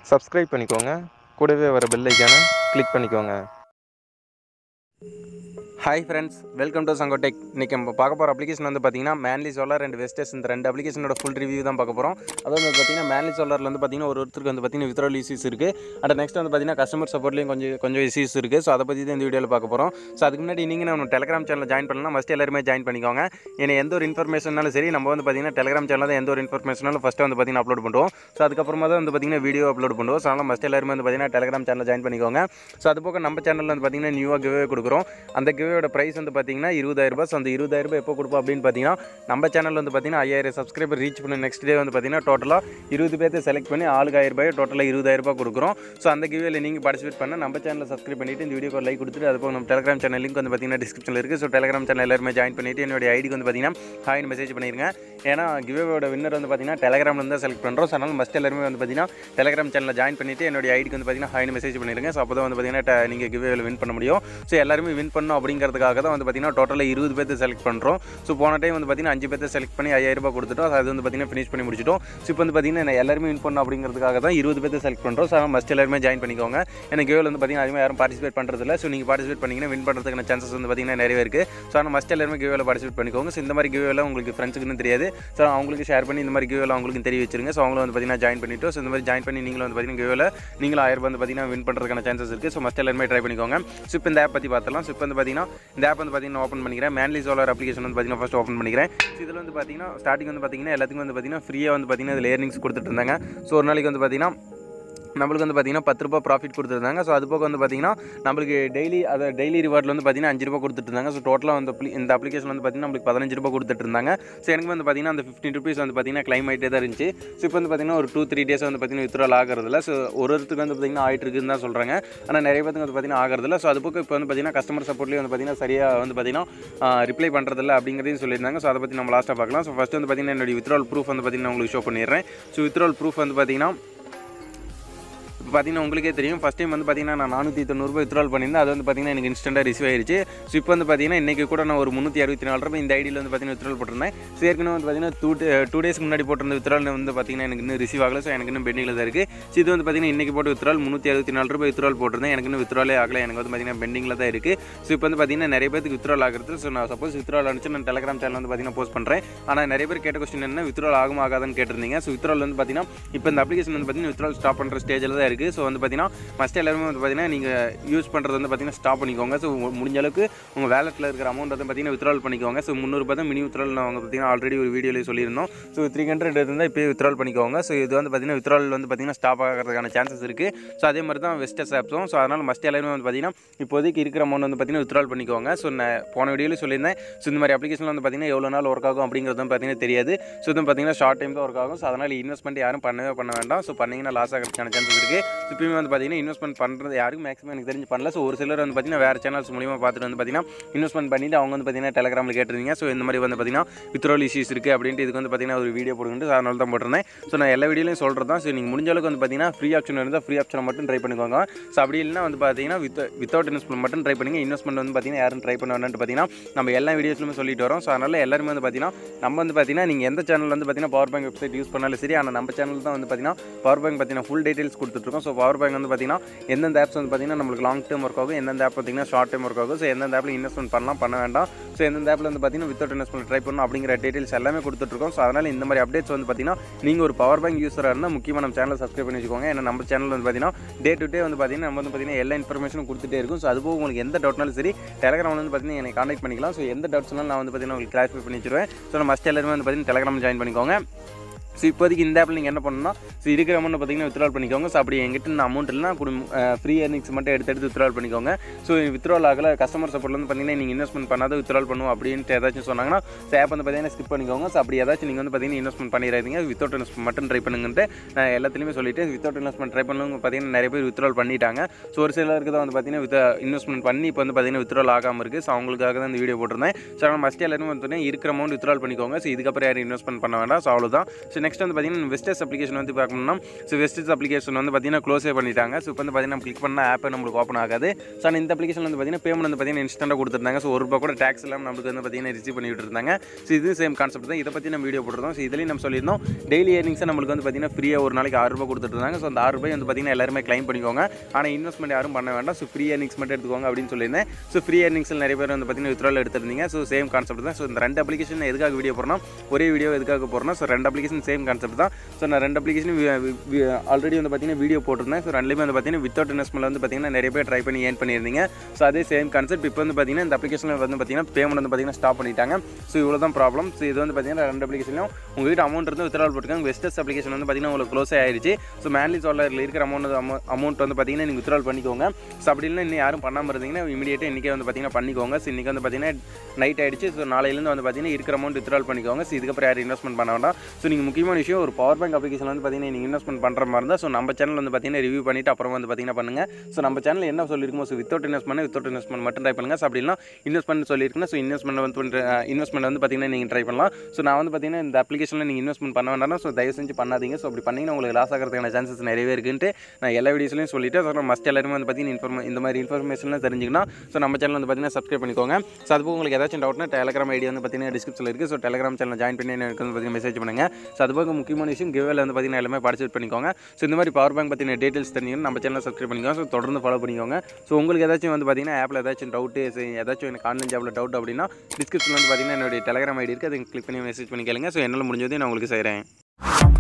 Subscribe பண்ணிக்கோங்க. கூடவே வர பெல் ஐக்கானை கிளிக் பண்ணிக்கோங்க. Hi friends, welcome to Sango tech. இன்றைக்கி நம்ம பார்க்க போகிற அப்ளிகேஷன் வந்து பார்த்திங்கன்னா மேன்லி சோலார் அண்ட் வெஸ்டஸ். இந்த ரெண்டு அப்ளிகேஷனோட ஃபுல் ரிவ்யூ தான் பார்க்க போகிறோம். அதாவது வந்து பார்த்திங்கன்னா மேன்லி சோலாரில் வந்து பார்த்திங்கன்னா ஒருத்தருக்கு வந்து பார்த்திங்கன்னா வித்ட்ரால் இஷ்யூஸ் இருக்குது. அண்ட் நெக்ஸ்ட் வந்து பார்த்திங்கன்னா கஸ்டமர் சப்போர்ட்லேயும் கொஞ்சம் இஷ்யூஸ் இருக்குது. ஸோ அதை பற்றி தான் இந்த வீடியோவில் பார்க்க போகிறோம். ஸோ அதுக்கு முன்னாடி நீங்கள் நம்ம டெலிகிராம் சேனலில் ஜாயின் பண்ணலாம். ஃபஸ்ட்டு எல்லாருமே ஜாயின் பண்ணிக்கோங்க. ஏன்னா எந்த ஒரு இன்ஃபர்மேஷனாலும் சரி நம்ம வந்து பார்த்திங்கன்னா டெலிகிராம் சேனலில் தான் எந்த ஒரு இன்ஃபர்மேஷனாலும் ஃபஸ்ட்டு வந்து பார்த்திங்கன்னா அப்லோட் பண்ணுவோம். ஸோ அதுக்கப்புறமா தான் வந்து பார்த்திங்கன்னா வீடியோ அப்லோட் பண்ணுவோம். ஸோ அதனால் ஃபஸ்ட்டு எல்லாருமே வந்து பார்த்திங்கன்னா டெலிகிராம் சேனலில் ஜாயின் பண்ணிக்கோங்க. ஸோ அது போக நம்ம சேனலில் வந்து பார்த்திங்கன்னா நியூவாக கிவ்வே கொடுக்குறோம். அந்த கிவ்வேயோட ப்ரைஸ் வந்து பார்த்திங்கன்னா 20,000 ரூபாய். ஸோ அந்த 20,000 எப்போ கொடுப்போம் அப்படின்னு பார்த்தீங்கன்னா நம்ம சேனல் வந்து பார்த்திங்கன்னா 5,000 சப்ஸ்கிரைபர் ரீச் பண்ண நெக்ஸ்ட் டே வந்து பார்த்திங்கன்னா டோட்டலாக 20 பேர்த்தை செலக்ட் பண்ணி ஆளுக்கு 1,000 ரூபாய் டோட்டலாக 20,000 ரூபாய் கொடுக்குறோம். ஸோ அந்த கிவ்வேல நீங்கள் பார்ட்டிசிபேட் பண்ண நம்ம சேனலில் சப்ஸ்கிரைப் பண்ணிவிட்டு இந்த வீடியோக்கு லைக் கொடுத்துட்டு அது போக நம்ம டெலிகிராம் சேனல் லிங்க் வந்து பார்த்திங்கன்னா டிஸ்கிரிப்ஷனில் இருக்குது. ஸோ டெலிகிராம் சேனல் எல்லாருமே ஜாயின் பண்ணிவிட்டு என்னுடைய ஐடிக்கு வந்து பார்த்திங்கன்னா ஹாய்னு மெசேஜ் பண்ணிடுங்க. ஏன்னா கிவ்வேவோட வின்னர் வந்து பார்த்திங்கன்னா டெலிகிராமில் தான் செலக்ட் பண்ணுறோம். ஸோ அதனால் மஸ்ட் எல்லாருமே வந்து பார்த்திங்கன்னா டெலிகிராம் சேனலில் ஜாயின் பண்ணிவிட்டு என்னுடைய ஐடிக்கு வந்து பார்த்திங்கன்னா ஹாய்னு மெசேஜ் பண்ணிடுங்க. ஸோ அப்போ தான் வந்து பார்த்திங்கன்னா நீங்கள் கிவ்வேவில் வின் பண்ண முடியும். ஸோ எல்லாருமே வின் பண்ணணும் அப்படிங்கிறதுக்காக தான் வந்து பார்த்திங்கன்னா டோட்டலாக 20 பேர்த்து செலக்ட் பண்ணுறோம். ஸோ போன டைம் வந்து பார்த்திங்கன்னா 5 பேர்த்தை செலக்ட் பண்ணி 5,000 ரூபாய் கொடுத்துட்டோம். அது வந்து பார்த்திங்கன்னா ஃபினிஷ் பண்ணி முடிச்சிட்டோம். ஸோ இப்போ வந்து பார்த்திங்கன்னா எல்லாருமே வின் பண்ணணும் அப்படிங்கிறதுக்காக தான் 20 பேர்த்தை செலக்ட் பண்ணுறோம். ஸோ அதனால் மஸ்ட் எல்லாருமே ஜாயின் பண்ணிக்கோங்க. எனக்கு கிவ்வேல வந்து பார்த்திங்கன்னா அதுமாதிரி யாரும் பார்ட்டிசிபேட் பண்ணுறதில்ல. ஸோ நீங்கள் பார்ட்டிசிபேட் பண்ணிங்கன்னா வின் பண்ணுறதுக்கான சான்சஸ் வந்து பார்த்திங்கன்னா நிறைய இருக்குது. ஸோ ஆனால் மஸ்ட் எல்லாருமே கிவ்வேல பார்ட்டிசிபேட் பண்ணிக்கோங்க. ஸோ இந்த மாதிரி கிவ்வேல உங்களுக்கு ஃப்ரெண்ட்ஸுக்குன்னு தெரியாது. ஸோ அவங்களுக்கு ஷேர் பண்ணி இந்த மாதிரி கிவ்வேல அவங்களுக்கு தெரிய வச்சிருங்க. ஸோ அவங்களும் வந்து பார்த்திங்கன்னா ஜாயின் பண்ணிவிட்டு ஸோ இந்த மாதிரி ஜாயின் பண்ணி நீங்களும் வந்து பார்த்திங்கன்னா கிவ்வேல நீங்களும் 1,000 ரூபாய் வந்து பார்த்திங்கன்னா வின் பண்ணுறதுக்கான சான்சஸ் இருக்குது. ஸோ மஸ்ட் எல்லாருமே ட்ரை பண்ணிக்கோங்க. ஸோ இப்போ இந்த ஆப் பற்றி பார்த்தலாம். ஸோ இப்போ வந்து பார்த்திங்கன்னா இந்த ஆப் வந்து பார்த்திங்கன்னா ஓப்பன் பண்ணிக்கிறேன். மேன்லி சோலார் அப்ளிகேஷன் வந்து பார்த்திங்கன்னா ஃபஸ்ட் ஓப்பன் பண்ணிக்கிறேன். ஸோ இதில் வந்து பார்த்திங்கன்னா ஸ்டார்டிங் வந்து பார்த்திங்கன்னா எல்லாத்துக்கும் வந்து பார்த்திங்கன்னா ஃப்ரீயாக வந்து பார்த்திங்கன்னா இதில் ஏர்னிங்ஸ் கொடுத்துட்டு இருந்தாங்க. ஸோ ஒரு நாளைக்கு வந்து பார்த்திங்கன்னா நம்மளுக்கு வந்து பார்த்திங்கன்னா 10 ரூபா ப்ராஃபிட் கொடுத்துருந்தாங்க. ஸோ அது போக வந்து பார்த்திங்கன்னா நம்மளுக்கு டெய்லி ரிவார்டில் வந்து பார்த்திங்கன்னா 5 ரூபா கொடுத்துட்டு இருந்தாங்க. ஸோ டோட்டலாக வந்து இந்த அப்ளிகேஷன் வந்து பார்த்திங்கன்னா நம்மளுக்கு 15 ரூபா கொடுத்துட்டு இருந்தாங்க. ஸோ எனக்கு வந்து பார்த்திங்கன்னா அந்த 15 ருபீஸ் வந்து பார்த்திங்கன்னா கிளைம் ஆகிட்டே தான் இருந்துச்சு. ஸோ இப்போ வந்து பார்த்திங்கன்னா ஒரு 2-3 டேஸ் வந்து பார்த்திங்கன்னா வித்ட்ரால் ஆகிறதில்ல. ஸோ ஒருத்தருக்கு வந்து பார்த்திங்கன்னா ஆகிட்டு இருக்குன்னு தான் சொல்கிறாங்க. ஆனால் நிறைய பேருக்கு வந்து பார்த்திங்கன்னா ஆகிறதில்ல. ஸோ அது போக இப்போ வந்து பார்த்திங்கன்னா கஸ்டமர் சப்போர்ட்லேயே வந்து பார்த்திங்கன்னா சரியாக வந்து பார்த்திங்கன்னா ரிப்ளை பண்ணுறதில்ல அப்படிங்கிறதையும் சொல்லியிருந்தாங்க. ஸோ அதை பற்றி நம்ம லாஸ்ட்டாக பார்க்கலாம். ஸோ ஃபஸ்ட்டு வந்து பார்த்திங்கன்னா என்னுடைய வித்ட்ரால் ப்ரூஃப் வந்து பார்த்திங்கன்னா உங்களுக்கு ஷோ பண்ணிடுறேன். ஸோ வித்ட்ரால் ப்ரூஃப் வந்து பார்த்திங்கன்னா இப்போ பார்த்திங்கன்னா உங்களுக்கே தெரியும். ஃபஸ்ட் டைம் வந்து பார்த்திங்கன்னா நான் 490 ரூபாய் வித்ட்ரால் பண்ணியிருந்தேன். அது வந்து பார்த்திங்கன்னா எனக்கு இன்ஸ்டன்ட்டாக ரிசீவ் ஆயிடுச்சு. ஸோ இப்போ வந்து பார்த்திங்கன்னா இன்றைக்கி கூட நான் ஒரு 364 ரூபாய் இந்த ஐடியில் வந்து பார்த்திங்கன்னா வித்ட்ரால் போட்டிருந்தேன். ஸோ ஏற்கனவே வந்து பார்த்திங்கன்னா 2 டேஸ்க்கு முன்னாடி போட்டிருந்த வித்ட்ரால் வந்து பார்த்திங்கன்னா எனக்கு இன்னும் ரிசீவ் ஆகலை. ஸோ எனக்கு இன்னும் பெண்டிங்கில் தான் இருக்குது. ஸோ இது வந்து பார்த்திங்கன்னா இன்றைக்கி போட்டு வித்ட்ரால் 364 ரூபாய் வித்ட்ரால் போட்டிருந்தேன். எனக்கு இன்னும் வித்ட்ராலே ஆகலை. எனக்கு வந்து பார்த்திங்கன்னா பெண்டிங்கில் தான் இருக்குது. ஸோ இப்போ வந்து பார்த்திங்கன்னா நிறைய பேருக்கு வித்ட்ரால் ஆகிறது. ஸோ நான் சப்போஸ் வித்ட்ரால் ஆனிச்சு நான் டெலிகிராம் சேனல் வந்து பார்த்திங்கன்னா போஸ்ட் பண்ணுறேன். ஆனால் நிறைய பேர் கேட்ட கொஸ்டின் என்ன வித்ட்ரால் ஆகுமா ஆகாதான்னு கேட்டிருந்தீங்க. ஸோ வித்ட்ரால் வந்து பார்த்திங்கன்னா இப்போ இந்த அப்ளிகேஷன் வந்து பார்த்திங்கன்னா வித்ட்ரால் ஸ்டாப் பண்ணுற ஸ்டேஜில் தான் இருக்குது. ஸோ வந்து பார்த்திங்கன்னா மஸ்ட் எல்லாருமே வந்து பார்த்திங்கன்னா நீங்கள் யூஸ் பண்ணுறது வந்து பார்த்திங்கன்னா ஸ்டாப் பண்ணிக்கோங்க. ஸோ முடிஞ்ச அளவுக்கு உங்கள் வேலெட்டில் இருக்கிற அமௌண்ட் வந்து பார்த்திங்கன்னா வித்ட்ரால் பண்ணிக்கோங்க. ஸோ 300 ரூபாய் தான் மினி வித்ட்ரால் நான் பார்த்திங்கன்னா ஆல்ரெடி ஒரு வீடியோலேயே சொல்லியிருந்தோம். ஸோ 300 இருந்தால் இப்போ வித்ட்ரால் பண்ணிக்கோங்க. ஸோ இது வந்து பார்த்திங்கன்னா வித்ட்ரால் வந்து பார்த்திங்கன்னா ஸ்டாப் ஆகிறதுக்கான சான்சஸ் இருக்குது. ஸோ அதே மாதிரி தான் வெஸ்டஸ் ஆப்ஸும். ஸோ அதனால் மஸ்ட் எல்லாருமே வந்து பார்த்திங்கன்னா இப்போதைக்கு இருக்கிற அமௌண்ட் வந்து பார்த்திங்கன்னா வித்ட்ரால் பண்ணிக்கோங்க. ஸோ நான் போன வீடியோவில் சொல்லியிருந்தேன். ஸோ இந்த மாதிரி அப்ளிகேஷனில் வந்து பார்த்திங்கன்னா எவ்வளோ நாள் ஒர்க் ஆகும் அப்படிங்கிறது வந்து பார்த்திங்கன்னா தெரியாது. ஸோ இது பார்த்திங்கன்னா ஷார்ட் டைம் தான் ஒர்க் ஆகும். ஸோ அதனால் இன்வெஸ்ட்மெண்ட் யாரும் பண்ண வேண்டாம். ஸோ பண்ணிங்கன்னா லாஸ் ஆகிறதுக்கான சான்சஸ் இருக்குது. ஸோ இப்போயுமே வந்து பார்த்திங்கன்னா இன்வெஸ்ட்மெண்ட் பண்ணுறது யாருக்கும் மேக்ஸிமம் எனக்கு தெரிஞ்சு பண்ணல. ஸோ ஒரு சிலர் வந்து பார்த்திங்கன்னா வேறு சேனல்ஸ் மூலியமாக பார்த்துட்டு வந்து பார்த்திங்கன்னா இன்வெஸ்ட்மெண்ட் பண்ணிவிட்டு அவங்க வந்து பார்த்திங்கன்னா டெலிகிராமில் கேட்டிருந்தீங்க. ஸோ இந்த மாதிரி வந்து பார்த்திங்கன்னா வித்ட்ரால் இஷ்யூஸ் இருக்குது அப்படின்ட்டு இதுக்கு வந்து பார்த்திங்கன்னா ஒரு வீடியோ போடுங்க. அதனால தான் போட்டிருந்தேன். ஸோ நான் எல்லா வீடியோலையும் சொல்கிறது தான். ஸோ நீங்கள் முடிஞ்ச அளவுக்கு வந்து பார்த்திங்கன்னா ஃப்ரீ ஆப்ஷன் இருந்தால் ஃப்ரீ ஆப்ஷனை மட்டும் ட்ரை பண்ணிக்கோங்க. ஸோ அப்படி இல்லைனா வந்து பார்த்திங்கன்னா வித்தவுட் இன்வெஸ்ட்மெண்ட் மட்டும் ட்ரை பண்ணுங்கள். இன்வெஸ்ட்மெண்ட் வந்து பார்த்திங்கன்னா யாரும் ட்ரை பண்ண வேண்டாம்னு பார்த்திங்கன்னா நம்ம எல்லா வீடியோஸ்லுமே சொல்லிட்டு வரோம். ஸோ அதனால் எல்லாருமே வந்து பார்த்திங்கன்னா நம்ம வந்து பார்த்திங்கன்னா நீங்கள் எந்த சேனல் வந்து பார்த்திங்கன்னா பவர் பேங்க் வெப்சைட் யூஸ் பண்ணாலும் சரி. ஆனால் நம்ம சேனல் தான் வந்து பார்த்திங்கன்னா பவர் பேங்க் பார்த்திங்கன்னா ஃபுல் டீட்டெயில்ஸ் கொடுத்துட்ருக்கோம். ஸோ பவர் பேங்க் வந்து பார்த்திங்கன்னா எந்தெந்த ஆப்ஸ் வந்து பார்த்திங்கன்னா நம்மளுக்கு லாங் டேர்ம் ஒர்க் ஆகும், எந்தெந்த ஆப் பார்த்திங்கன்னா ஷார்ட் டைம் ஒர்க் ஆகும். ஸோ எந்தெந்த ஆப்பில் இன்வெஸ்ட்மெண்ட் பண்ண வேண்டாம். ஸோ எந்தெந்த ஆப்பில் வந்து பார்த்திங்கன்னா வித்தவுட் இன்வெஸ்ட்மெண்ட் ட்ரை பண்ணணும் அப்படிங்கிற டீட்டெயில்ஸ் எல்லாமே கொடுத்துட்ருக்கோம். ஸோ அதனால் இந்த மாதிரி அப்டேட்ஸ் வந்து பார்த்திங்கன்னா நீங்கள் ஒரு பவர் பேங்க் யூஸராக இருந்தால் முக்கியமாக நம்ம சேனலை சப்ஸ்கிரைப் பண்ணி வச்சுக்கோங்க. ஏன்னா நம்ம சேனல் வந்து பார்த்திங்கன்னா டே டு டே வந்து பார்த்திங்கன்னா நம்ம வந்து பார்த்திங்கன்னா எல்லா இன்ஃபர்மேஷனும் கொடுத்துட்டே இருக்கும். ஸோ அதுபோக உங்களுக்கு எந்த டவுட்னாலும் சரி டெலிகிராமில் வந்து பார்த்திங்கன்னா என்னை கான்டாக்ட் பண்ணிக்கலாம். ஸோ எந்த டவுட்ஸ்னாலும் நான் வந்து பார்த்திங்கன்னா உங்களுக்கு கிளாரிஃபை பண்ணி வச்சுருவேன். ஸோ நம்ம மஸ்ட் எல்லாருமே வந்து பார்த்திங்கன்னா டெலிகிராம் ஜாயின் பண்ணிக்கோங்க. ஸோ இப்போதைக்கு இந்த ஆப்பில் நீங்கள் என்ன பண்ணணும்னா ஸோ இருக்கிற அமௌண்ட் பார்த்திங்கன்னா வித்ட்ரால் பண்ணிக்கோங்க. ஸோ அப்படி எங்கிட்ட நான் அமௌண்ட் இல்லைனா ஃப்ரீ ஏர்னிங்ஸ் மட்டும் எடுத்து வித்ட்ரால் பண்ணிக்கோங்க. ஸோ வித்ட்ரால் ஆகலை கஸ்டமர் சப்போர்ட்டில் வந்து பார்த்திங்கன்னா நீங்கள் இன்வெஸ்ட்மெண்ட் பண்ணாத வித்ட்ரால் பண்ணுவோம் அப்படின்ட்டு ஏதாச்சும் சொன்னாங்கன்னா ஸோ ஆப் வந்து பார்த்திங்கன்னா ஸ்கிப் பண்ணிக்கோங்க. ஸோ அப்படி ஏதாச்சும் நீங்கள் வந்து பார்த்திங்கன்னா இன்வெஸ்ட்மெண்ட் பண்ணிடுறீங்க. வித்தவுட் இன்வெஸ்ட்மெண்ட் மட்டும் ட்ரை பண்ணுங்கன்ட்டு நான் எல்லாத்துலேயுமே சொல்லிவிட்டு வித்தவுட் இன்வெஸ்ட்மெண்ட் ட்ரை பண்ணுங்க. பார்த்திங்கன்னா நிறைய பேர் வித்ட்ரால் பண்ணிட்டாங்க. ஸோ ஒரு சிலருக்கு தான் வந்து பார்த்திங்கன்னா இன்வெஸ்ட்மெண்ட் பண்ணி இப்போ வந்து பார்த்திங்கன்னா வித்ட்ரால் ஆகாமல் இருக்குது. ஸோ அவங்களுக்காக தான் இந்த வீடியோ போட்டிருந்தேன். ஸோ நம்ம மஸ்ட் எல்லாருமே வந்து இருக்கிற அமௌண்ட் வித்ட்ரால் பண்ணிக்கோங்க. ஸோ இதுக்கப்புறம் யாரும் இன்வெஸ்ட்மெண்ட் பண்ண வேண்டாம். ஸோ அவ்வளோதான். ஸோ நெக்ஸ்ட் வந்து பார்த்தீங்கன்னா வெஸ்டர்ஸ் அப்ளிகேஷன் வந்து பார்க்கணும்னா வெஸ்டர்ஸ் அப்ளிகேஷன் வந்து பார்த்தீங்கன்னா க்ளோஸே பண்ணிட்டாங்க. ஸோ இப்போ வந்து பார்த்தீங்கன்னா கிளிக் பண்ணால் ஆப்பே நம்மளுக்கு ஓப்பன் ஆகாது. ஸோ இந்த அப்ளிகேஷன் வந்து பார்த்தீங்கன்னா பேமெண்ட் வந்து பார்த்தீங்கன்னா இன்ஸ்டன்ட்டாக கொடுத்துருந்தாங்க. ஸோ ₹1 கூட டேக்ஸ் இல்லாமல் நம்மளுக்கு வந்து பார்த்தீங்கன்னா ரிசீவ் பண்ணிட்டு இருந்தாங்க. ஸோ இது சேம் கான்செப்ட் தான். இதை பற்றி நம்ம வீடியோ போட்டுருந்தோம். ஸோ இதுலேயும் நம்ம சொல்லியிருந்தோம் டெய்லி ஏர்னிங்ஸை நம்மளுக்கு வந்து பார்த்தீங்கன்னா ஃப்ரீயாக ஒரு நாளைக்கு ₹6 கொடுத்துட்டு இருந்தாங்க. ஸோ அந்த ₹6 வந்து பார்த்தீங்கன்னா எல்லாருமே கிளைம் பண்ணிக்கோங்க. ஆனால் இன்வெஸ்ட்மெண்ட் யாரும் பண்ண வேண்டாம். ஸோ ஃப்ரீ ஏர்னிங்ஸ் மட்டும் எடுத்துக்கோங்க அப்படின்னு சொல்லியிருந்தேன். ஸோ ஃப்ரீ ஏர்னிங்ஸில் நிறைய பேர் வந்து பார்த்தீங்கன்னா வித்ட்ரால் எடுத்துருந்தீங்க. ஸோ சேம் கான்செப்ட் தான். ஸோ இந்த 2 அப்ளிகேஷன் எதுக்காக வீடியோ போடுறோம், ஒரே வீடியோ எதுக்காக போடுறோம். ஸோ 2 அப்ளிகேஷன் சேம் கான்செப்ட் தான். ஸோ நான் 2 அப்ளிகேஷன் ஆல்ரெடி வந்து பார்த்தீங்கன்னா வீடியோ போட்டிருந்தேன். ஸோ 2லேயுமே வந்து பார்த்தீங்கன்னா வித்தவுட் இன்வெஸ்ட்மெண்ட் வந்து பார்த்தீங்கன்னா நிறைய பேர் ட்ரை பண்ணி ஏர்ன் பண்ணியிருந்தீங்க. ஸோ அதே சேம் கான்செப்ட் இப்போ வந்து பார்த்தீங்கன்னா இந்த அப்ளிகேஷனில் வந்து பார்த்தீங்கன்னா பேமெண்ட் வந்து பார்த்தீங்கன்னா ஸ்டாப் பண்ணிட்டாங்க. ஸோ இவ்வளோ தான் ப்ராப்ளம். ஸோ இது வந்து பார்த்தீங்கன்னா 2 அப்ளிகேஷன்லையும் உங்கள்கிட்ட அமௌண்ட் இருந்து வித்ட்ரால் போட்டுருக்காங்க. வெஸ்டர்ஸ் அப்ளிகேஷன் வந்து பார்த்தீங்கன்னா உங்களுக்கு க்ளோஸ் ஆயிடுச்சு. ஸோ மேன்லி சோலாரில் இருக்கிற அமௌண்ட் வந்து பார்த்தீங்கன்னா நீங்கள் வித்ட்ரால் பண்ணிக்கோங்க. ஸோ அப்படி இல்லை இன்னும் யாரும் பண்ணாமல் இருந்தீங்கன்னா இமீடியேட்டாக இன்றைக்கே வந்து பார்த்தீங்கன்னா பண்ணிக்கோங்க. ஸோ இன்றைக்கி வந்து பார்த்தீங்கன்னா நைட் ஆயிடுச்சு. ஸோ நாளையிலேருந்து வந்து பார்த்தீங்கன்னா இருக்கிற அமௌண்ட் வித்ட்ரால் பண்ணிக்கோங்க. ஸோ இதுக்கப்புறம் யாரும் இன்வெஸ்ட்மெண்ட் பண்ண வேண்டாம். ஸோ நீங்கள் முக்கியமான விஷயம் ஒரு பவர் பேங்க் அப்ளிகேஷன் வந்து பார்த்தீங்கன்னா நீங்கள் இன்வெஸ்ட்மெண்ட் பண்ணுற மாதிரி இருந்தால் ஸோ நம்ம சேனல் வந்து பார்த்தீங்கன்னா ரிவ்யூ பண்ணிவிட்டு அப்புறம் வந்து பார்த்தீங்கன்னா பண்ணுங்கள். ஸோ நம்ம சேனல் என்ன சொல்லியிருக்கோம், ஸோ வித்தவுட் இன்வெஸ்ட்மெண்ட் மட்டும் ட்ரை பண்ணுங்கள். ஸோ அப்படின்னா இன்வெஸ்ட்மெண்ட் சொல்லியிருக்கேன். ஸோ இன்வெஸ்ட்மெண்ட் வந்து பார்த்தீங்கன்னா நீங்கள் ட்ரை பண்ணலாம். ஸோ நான் வந்து பார்த்தீங்கன்னா இந்த அப்ளிகேஷனில் நீங்கள் இன்வெஸ்ட்மெண்ட் பண்ண வேண்டாம். ஸோ தயவு செஞ்சு பண்ணாதீங்க. ஸோ அப்படி பண்ணிங்கன்னா உங்களுக்கு லாஸ் ஆகிறதுக்கான சான்சஸ் நிறையவே இருக்குன்ட்டு நான் எல்லா வீடியோஸ்லையும் சொல்லிவிட்டு ஸோ மஸ்ட் எல்லாருமே வந்து பார்த்தீங்கன்னா இந்த மாதிரி இன்ஃபர்மேஷன்லாம் தெரிஞ்சுக்கணும். ஸோ நம்ம சேனல் வந்து பார்த்தீங்கன்னா சப்ஸ்கிரைப் பண்ணிக்கோங்க. ஸோ அதுக்கு உங்களுக்கு ஏதாச்சும் டவுட்னா டெலிகிராம் ஐடி வந்து பார்த்தீங்கன்னா டிஸ்கிரிப்ஷனில் இருக்குது. ஸோ டெலிகிராம் சேனல் ஜாயின் பண்ணி எனக்கு வந்து பார்த்தீங்கன்னா மெசேஜ் பண்ணுங்கள். ஸோ அதுபோக முக்கியமான விஷயம் கிவ்வேல வந்து பார்த்தீங்கன்னா எல்லாமே பார்ட்டிசிபேட் பண்ணிக்கோங்க. ஸோ இந்த மாதிரி பவர் பேங்க் பற்றின டீட்டெயில்ஸ் தெரிஞ்சுக்கணும் நம்ம சேனல் சப்ஸ்கிரைப் பண்ணிக்கோங்க. ஸோ தொடர்ந்து ஃபாலோ பண்ணிக்கோங்க. ஸோ உங்களுக்கு ஏதாச்சும் வந்து பார்த்தீங்கன்னா ஆப்பில் ஏதாச்சும் டவுட்டு, ஏதாச்சும் எனக்கு ஆன்லைன் ஜாப்பில் டவுட் அப்படின்னா டிஸ்கிரிப்ஷனில் வந்து பார்த்தீங்கன்னா என்னுடைய டெலிகிராம் ஐடி இருக்குது. அதை கிளிக் பண்ணி மெசேஜ் பண்ணி கேளுங்க. ஸோ என்னால் முடிஞ்சதை நான் உங்களுக்கு செய்கிறேன்.